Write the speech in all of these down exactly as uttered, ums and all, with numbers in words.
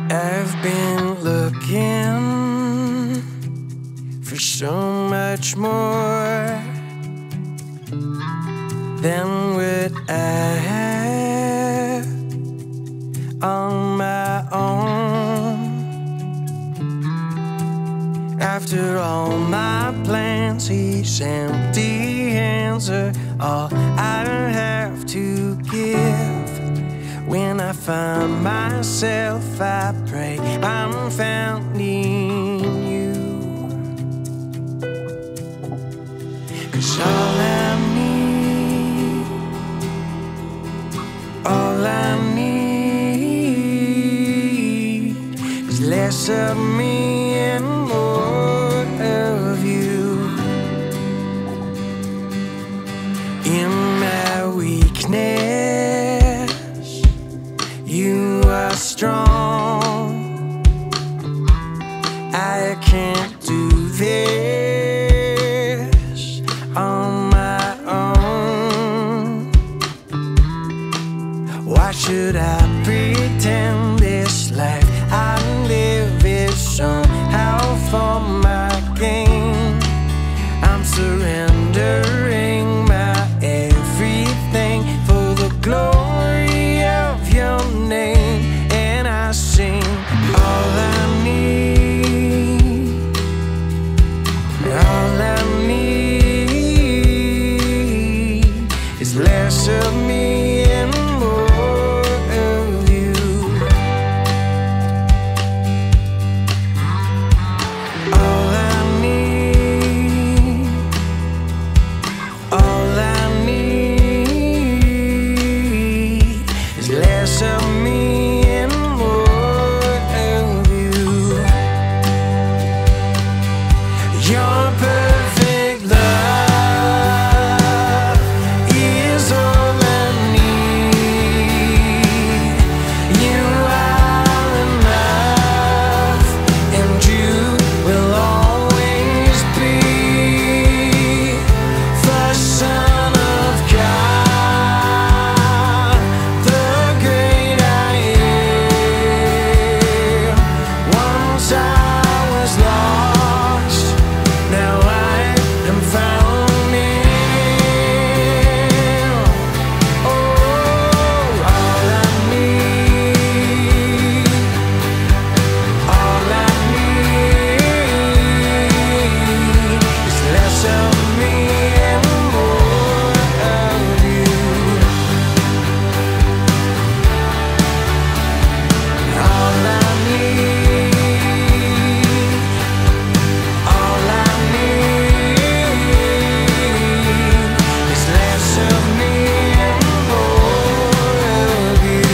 I've been looking for so much more than what I have on my own. After all my plans, these empty hands are all I have to give. When I find myself, I pray I'm found in you. 'Cause all I need, all I need is less of me and more of you. In my weakness, you are strong. I can't do this on my own. Why should I pretend this life I live is somehow for my gain? I'm surrendering my everything for the glory of your name. And I sing, all I need, all I need is less of me and more of you. All I need, all I need is less of me and more of you. Your perfect love is all I need. You are enough, and you will always be the Son of God, the great I am. Once I was lost, now I am found in. Oh, all I need, all I need is less of me and more of you. All I need, all I need is less of me and more of you.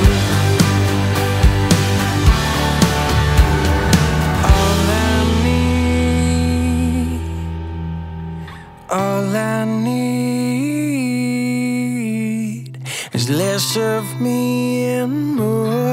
All I need, all I need is less of me and more